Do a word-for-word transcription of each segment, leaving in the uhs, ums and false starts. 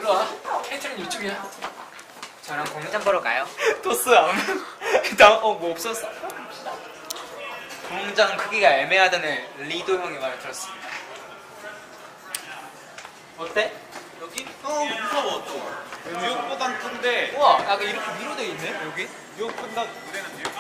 일로와. 캐릭터는 이쪽이야. 저랑 공장 보러 가요. 토스 안 일단 어뭐 없었어. 공장 크기가 애매하다는 리도 형의 말을 들었습니다. 어때? 여기? 어 무서워 또. 뉴욕보단 큰데. 우와 약간 이렇게 위로 돼 있네 여기. 뉴욕보다 무대는 뉴욕.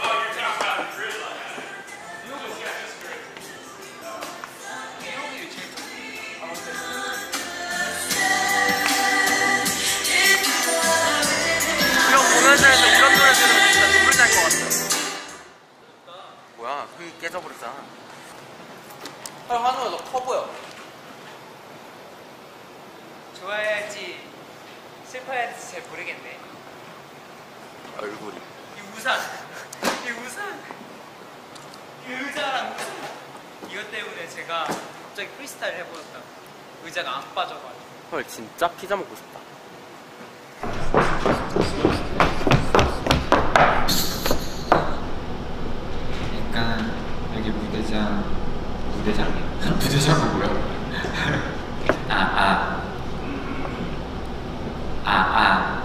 공연장에서 이런 노래 들으면 진짜 눈물 날 것 같아. 뭐야 흙이 깨져버렸잖아. 헐 한우야 너 커 보여. 좋아해야지 슬퍼해야지 잘 모르겠네. 얼굴이. 이 우산 이 우산 이 의자랑 우산 이것 때문에 제가 갑자기 프리스타일 해버렸다. 의자가 안 빠져가지고. 헐 진짜 피자 먹고 싶다. 그러니까 여기 무대장 무대장이요. 부대장은 뭐야? 아아 아아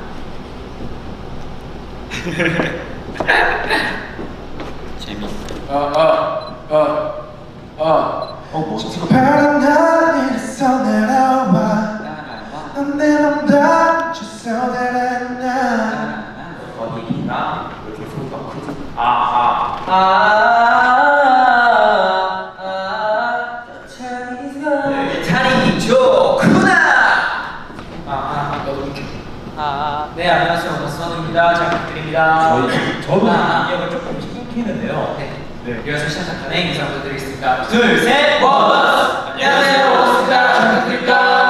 재밌어. 아아아아어 멋있어. 파란 하늘에서 내려와 넌 내 맘 멈춰서 달아나 어디가? 아아 차리 좋구나. 아아 너도 이렇게. 아, 네 안녕하세요 원서원입니다. 잘 부탁드립니다. 저희 저도 아, 이력을 조금씩 끊기는데요. 네. 네. 리허설 시작 전에 인사 부탁드리겠습니다. 둘, 셋, 원스! 안녕하세요 원스입니다. 잘 부탁드립니다.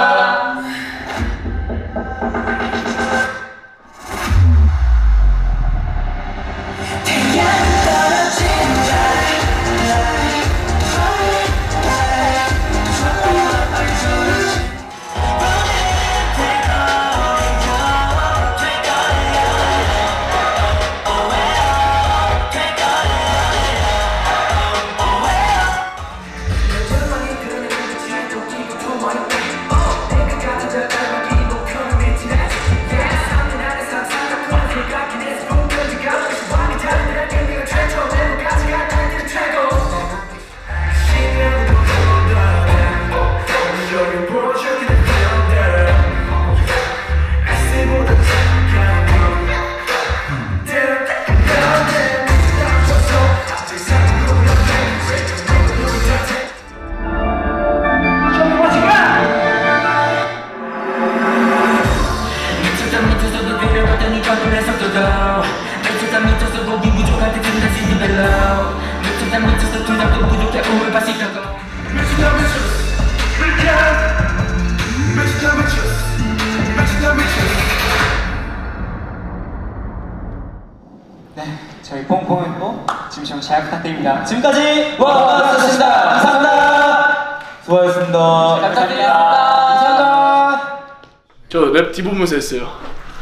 네, 저희 뽕뽕했고 지금 잘 부탁드립니다. 지금까지 원스였습니다. 감사합니다. 수고하셨습니다. 감사합니다. 감사합니다. 저 랩 뒤보면서 했어요.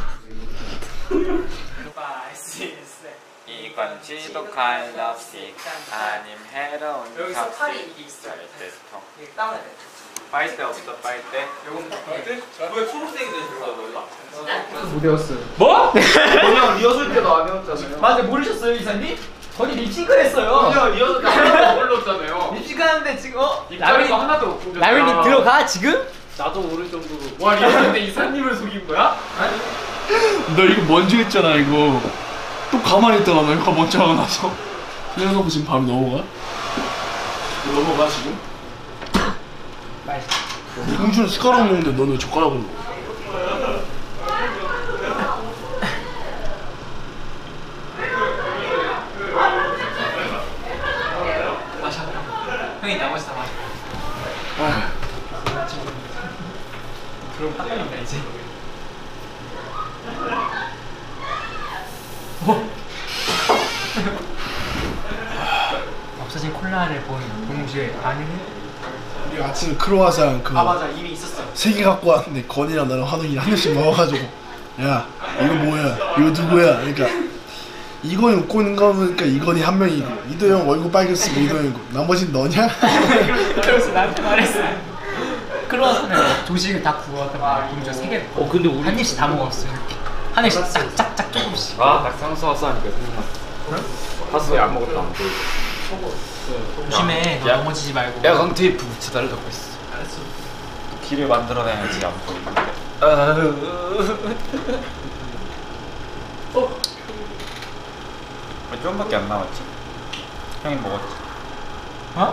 이건 지독한 럽식 아님 해로운 여기서 팔이 이게 있어요. 이게 다운해야 돼. 빨대 없어 빨대. 요건 왜 초록색이 됐어 몰라? 무대였어요. 뭐? 그냥 리허설 때도 안 해왔잖아요. 맞아 모르셨어요 이사님? 거기 립싱크를 했어요. 그냥 리허설 때 하나도 안 불렀잖아요. 립싱크하는데 지금 어? 입자리가 하나도 없고. 라면이 들어가 지금? 나도 모를 정도로. 와 리허설 때 이사님을 속인 거야? 너 이거 먼저 했잖아 이거. 또 가만히 있다가 너 이거 먼저 하고 나서 그래놓고 지금 밤이 넘어가? 넘어가 지금? 형준은 숟가락 먹는데 너는 왜 젓가락으로 먹어? 마셔. 형이 나머지 다 마셔. 아. 그럼 딱 걸린다 이제. 없어진 콜라를 본 동시에 반응은? 우리 아침에 크로와상 그 아 맞아 이미 있었어요. 세 개 갖고 왔는데 건이랑 나랑 한웅이 한 입씩 먹어가지고 야 이거 뭐야 이거 누구야 그러니까 이건이 웃고 있는 거 보니까 이건이 한 명이고 이도영 얼굴 빨개지고 이도영이고 나머지는 너냐? 그래서 나한테 말했어. 크로와상을 조식을 다 구웠단 말이야. 동조 세 개를. 어 근데 우리 한 입씩 다 먹었어. 이렇게 한 입씩 짝짝짝 조금씩. 아딱 상수 왔어 하니까 생각났어. 하수에 아무것도 안 보이고. 조심해. 너 야. 넘어지지 말고. 야광 테이프 붙여달라고 했어. 알았어. 길을 만들어내야지 안 보이는데. 어? 왜 조금밖에 안 남았지? 형이 먹었지? 어?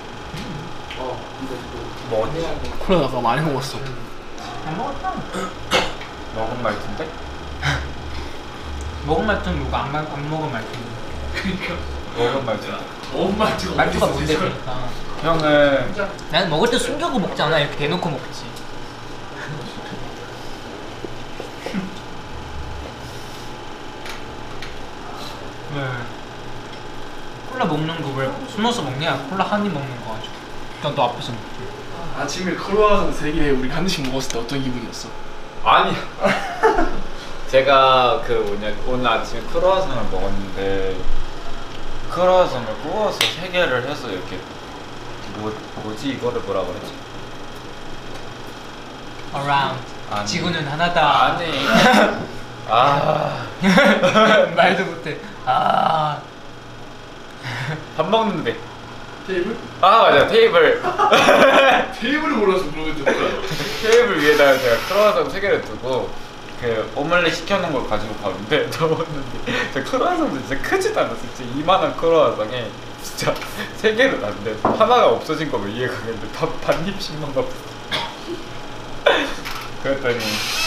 먹었지? 콜라 아까 많이 먹었어. 안 먹었다. 먹은 말인데? 먹은 말투는 뭐고 안, 말- 안 먹은 말투. 먹은 말인데? 엄마 말투가 뭔데 그러니까. 형은 나는 먹을 때 숨겨고 먹지 않아. 이렇게 대놓고 먹지. 왜? 콜라 먹는 거 왜 숨어서 먹냐? 콜라 한 입 먹는 거 가지고. 그냥 너 앞에서 먹지. 아침에 크로와상 세 개 우리 한 입씩 먹었을 때 어떤 기분이었어? 아니 제가 그 뭐냐 오늘 아침에 크로와상을 먹었는데 크로와상을 구워서 세 개를 해서 이렇게 뭐 뭐지 이거를 뭐라 그랬지? Around. 아니. 지구는 하나다. 아니 아 말도 못해. 아. 밥 먹는데 테이블? 아 맞아 테이블 테이블을 몰라서 그러겠죠. 테이블 위에다가 제가 크로와상 세 개를 두고 그 오믈렛 시켜놓은 걸 가지고 봤는데 넣었는데 저 크로와상도 진짜 크지도 않았어. 진짜 이만한 크로와상에 진짜 세 개를 놨는데 하나가 없어진 거면 이해가 가는데 다 반입씩만 갖고 그랬더니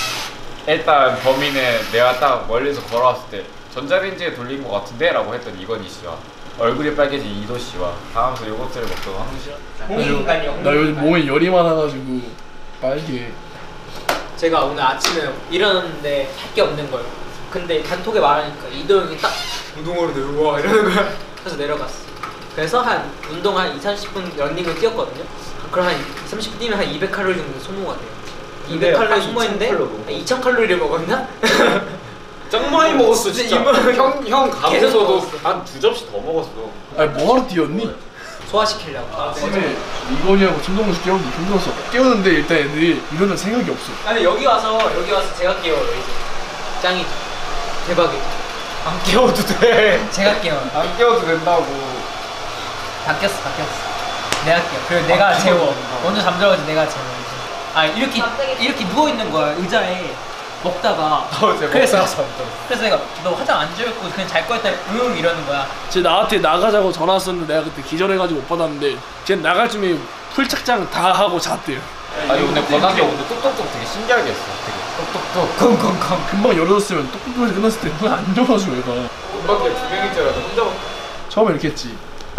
일단 범인은 내가 딱 멀리서 걸어왔을 때 전자레인지에 돌린 것 같은데? 라고 했더니 이건희 씨와 얼굴이 빨개진 이도 씨와 다음서 요거트를 먹던 황 씨. 공인간이요. 나 요즘 몸에 열이 많아가지고 빨개. 제가 오늘 아침에 일어났는데 할 게 없는 거예요. 근데 단톡에 말하니까 이도 형이 딱 운동으로 내려와 이러는 거야. 그래서 내려갔어. 그래서 한 운동 한 이삼십 분 러닝을 뛰었거든요. 그럼 한 삼십 분 뛰면 한 이백 칼로리 정도 소모가 돼요. 이백 칼로리 소모했는데 한 이천 칼로리를 먹었나? 짱 많이 먹었어 진짜. 형, 형 계속 가고서도 먹었어. 한 두 접시 더 먹었어. 아니 뭐하러 뛰었니? 소화시키려고. 아침에 이건이하고 김동훈 깨웠는데 힘들었어. 깨웠는데 일단 애들이 일어날 생각이 없어. 아니 여기 와서 여기 와서 제가 깨워요 이제. 짱이죠. 대박이죠. 안 깨워도 돼. 제가 깨워요. 안 깨워도 된다고. 바뀌었어 바뀌었어. 내가 깨워. 그리고 내가 재워. 먼저 잠들어가지고 내가 재워. 아 이렇게 이렇게 누워 있는 거야 의자에 먹다가. 어제 그래서 먹다가 그래서 내가 너 화장 안 지웠고 그냥 잘 거였다 응 이러는 거야. 쟤 나한테 나가자고 전화 왔었는데 내가 그때 기절해가지고 못 받았는데 쟤 나갈 쯤에 풀착장 다 하고 잤대요. 아니 오늘 권한이 오늘 똑똑똑 되게 신기하게 했어. 되게 똑똑똑 쿵쿵쿵. 금방 열어줬으면 똑똑똑해서 끝났을 때 그건 안 좋아가지고 얘가 금방에 두 명인 줄 알았는데 혼자 먹 처음에 이렇게 했지.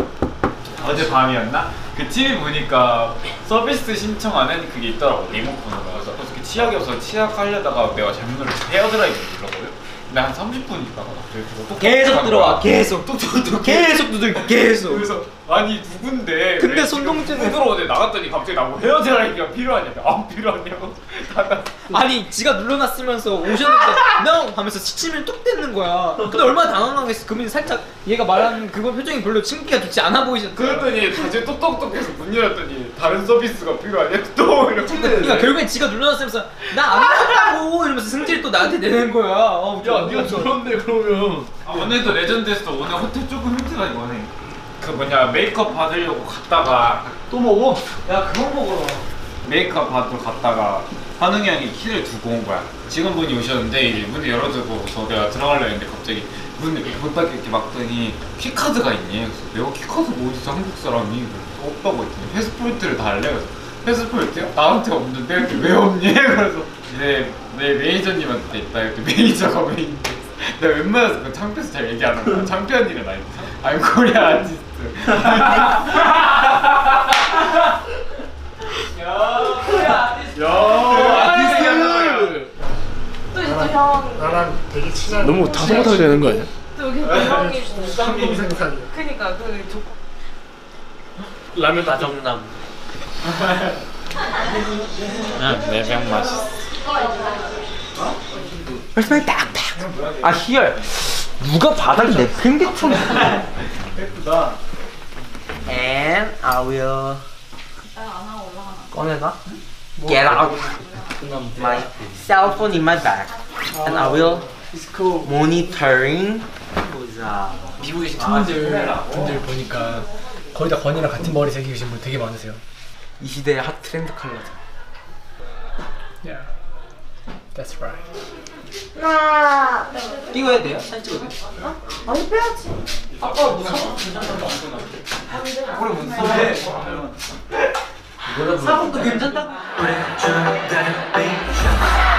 어제 밤이었나? 그 티비 보니까 서비스 신청하는 그게 있더라고 리모컨으로. 그래서 어떻게 치약이 없어서 치약하려다가 내가 잘못 눌러서 헤어드라이기를 눌렀거든? 근데 한 삼십 분 있다가 갑자기 그거 똑똑똑 계속 하는 들어와 거야. 계속 똑똑똑 계속 두들 계속. 그래서 아니 누군데 근데 왜 손동진은- 지금 들어오는데 나갔더니 갑자기 나보고 헤어드라이기가 필요하냐고. 안 필요하냐고. 아니 지가 눌러놨으면서 오셨는데 no 하면서 치치면 뚝 떼는 거야. 근데 얼마나 당황하겠어. 그러면 살짝 얘가 말하는 그거 표정이 별로 친기가 좋지 않아 보이셨어. 그랬더니 다시 똑똑똑해서 문 열었더니 다른 서비스가 필요하냐고 또 이렇게. 그러니까 결국엔 지가 눌러놨으면서 나 안 눌렀다고 이러면서 승질 또 나한테 내는 거야. 어, 야 네가 저런데 그러면 아, 오늘도 레전드했어. 오늘 호텔 조금 힌트가 이거네. 그 뭐냐 메이크업 받으려고 갔다가 또 먹어? 야 그만 먹어라. 메이크업 받으러 갔다가 환웅이 형이 키를 두고 온 거야. 직원분이 오셨는데 이제 문을 열어주고서 내가 들어가려 했는데 갑자기 문을 이렇게 못 닫게 이렇게 막더니 키카드가 있니? 그래서 내가 키카드가 어디서 한국 사람이? 그래서 없다고 했더니 패스포인트를 달래. 그래서 패스포인트요? 나한테 없는데 이렇게 왜 없니? 그래서 이제 내 매니저님한테 있다. 이렇게 매니저가 왜 있는데 내가 웬만해서 그 창피해서 잘 얘기 안 하는 거야. 창피한 일은 아닌데 I'm Korean artist. 아티스트! 또 이제 또 형. 나랑 되게 친한 너무 다소못하게 되는 거 아니야? 또 여기 또 형이 상상상이야. 그니까 그 조. 라면 다정남. 내병 맛있어. 벌써 딱딱. 아 희열. 누가 바닥에 내팽개쳐. 예쁘다. And I will 꺼내봐. get out my cell phone in my bag and I will monitoring 보자. 미국에 계신 친구들 분들 보니까 거의 다 건이랑 같은 머리 색이신 분 되게 많으세요. 이 시대의 핫 트렌드 컬러죠. Yeah, that's right. 하나. 찍어야 돼요? 사진 찍어야 돼요? 아니 빼야지. 아까 뭐 사진 괜찮다고 안 안 돼. 우리 못 써. 사본도 괜찮다고.